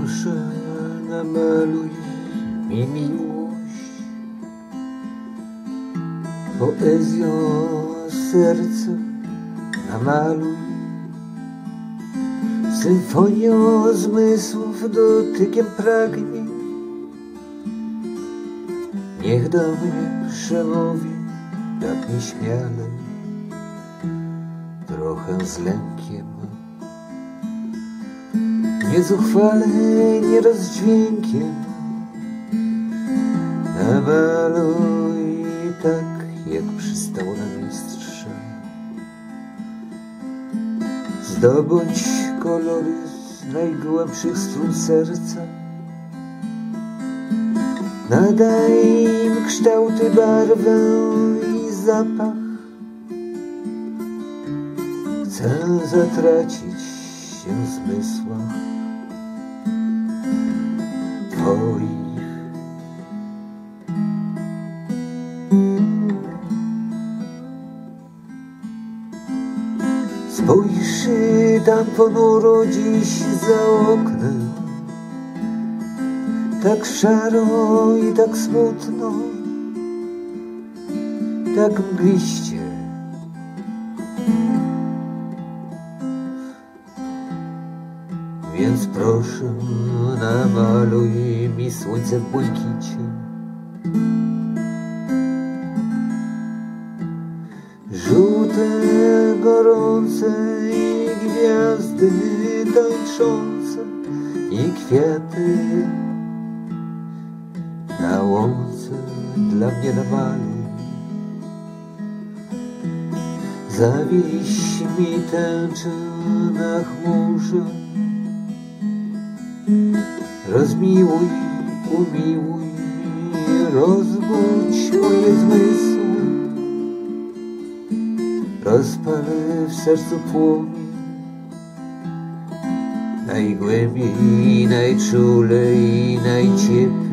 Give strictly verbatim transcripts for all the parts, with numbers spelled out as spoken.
proszę, namaluj mi miłość, poezją serca namaluj, symfonią zmysłów, dotykiem pragnień. Niech do mnie przemówi tak nieśmiale, trochę z lękiem, nie zuchwale, nie rozdźwiękiem. Namaluj tak, jak przystało na mistrza. Zdobądź kolory z najgłębszych strun serca. Nadaj im kształty, barwę i zapach. Chcę zatracić się w zmysłach twoich. Spójrz tam ponuro dziś za oknem, tak szaro i tak smutno, tak mgliście. Więc proszę, namaluj mi słońce w błękicie, żółte, gorące i gwiazdy tańczące i kwiaty na łące dla mnie namaluj. Zawieś mi tęczę na chmurze, rozmiłuj, umiłuj, rozbudź moje zmysły, rozpal w sercu płomień, najgłębiej, najczulej, najcieplej.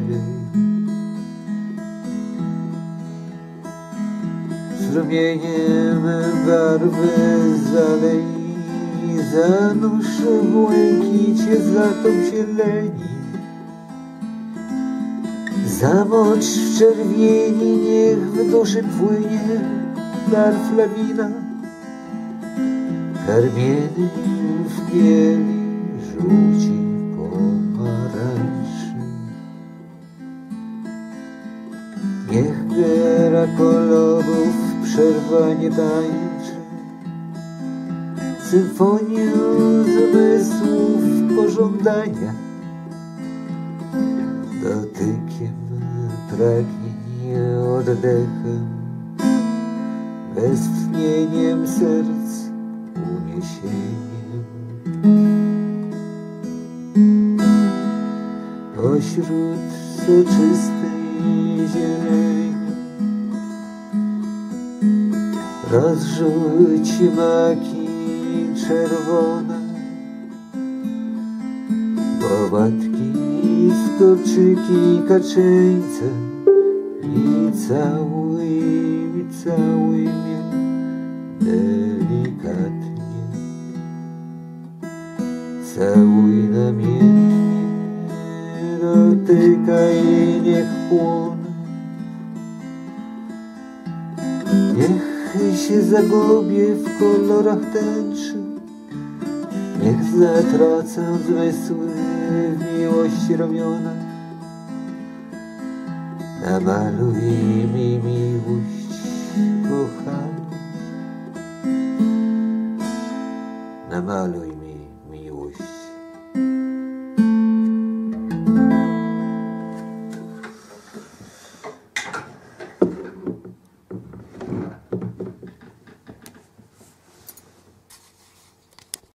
Strumieniem barwy zalej, zanurz w błękicie zatop zieleni. Zamocz w czerwieni, niech w duszy płynie barw lawina. Karmieny w bieli, żółci, pomarańczy. Niech gra kolorów przerwanie tańczy, symfonię zmysłów pożądania. Dotykiem pragnień, oddechem, westchnieniem serc, uniesieniem. Pośród soczystej zieleni rozrzuć maki czerwone, płatki, storczyki, kaczeńce i całuj, całuj mnie delikatnie. Całuj namiętnie, dotykaj, niech płonę. Niech się zagubię w kolorach tęczy, niech zatracę zmysły w miłości ramiona. Namaluj mi miłość kochaną, namaluj